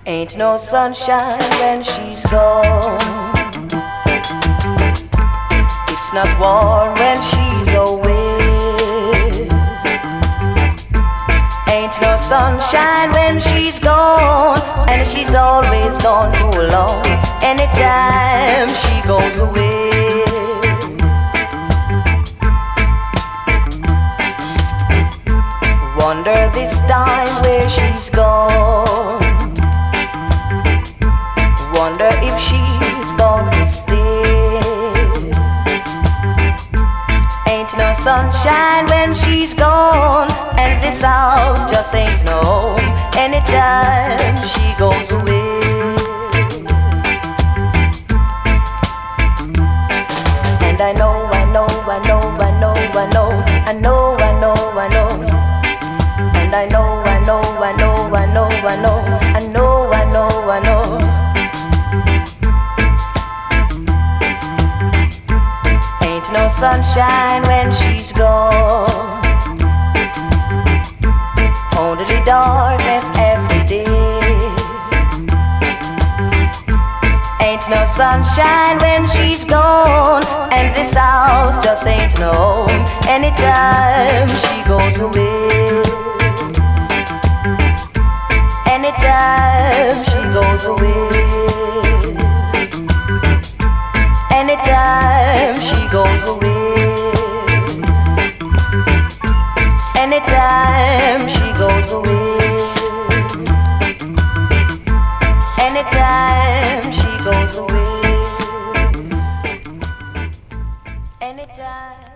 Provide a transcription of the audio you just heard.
Ain't no sunshine when she's gone. It's not warm when she's away. Ain't no sunshine when she's gone, and she's always gone too long. Anytime she goes away, wonder this time where she's gone. Wonder if she's gonna stay. Ain't no sunshine when she's gone, and this house just ain't no home anytime she goes away. And I know, I know, I know, I know, I know, I know, I know, I know. And I know, I know, I know, I know, I know, I know, I know, I know. Ain't no sunshine when she's gone. Only the darkness every day. Ain't no sunshine when she's gone, and this house just ain't no home anytime she goes away. Anytime she goes away. Anytime she goes away. Anytime she goes away. Anytime she goes away. Anytime.